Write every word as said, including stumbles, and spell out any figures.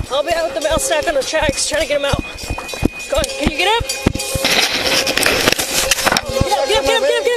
I'll be out with the bale stack on the tracks trying to get him out. Go on, can you get up? Get up, get up, get up, get up, get up.